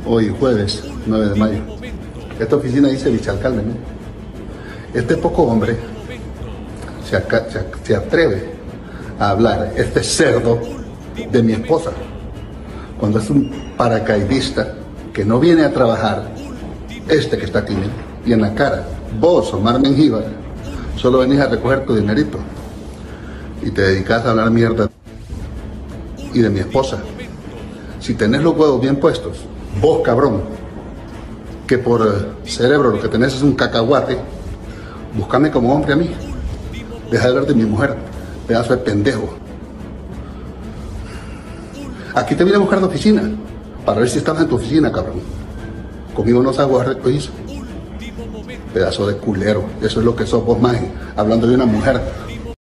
Hoy jueves 9 de mayo. Esta oficina dice vicalcalde, ¿no? Este poco hombre se atreve a hablar, este cerdo, de mi esposa, cuando es un paracaidista que no viene a trabajar, este que está aquí, ¿no? Y en la cara, vos, Omar Mengíbar, solo venís a recoger tu dinerito y te dedicas a hablar mierda y de mi esposa. Si tenés los huevos bien puestos, vos, cabrón, que por cerebro lo que tenés es un cacahuate, búscame como hombre a mí. Deja de hablar de mi mujer, pedazo de pendejo. Aquí te vine a buscar de oficina, para ver si estabas en tu oficina, cabrón. Conmigo no sabes jugar de hizo. Pedazo de culero, eso es lo que sos vos, maje, hablando de una mujer.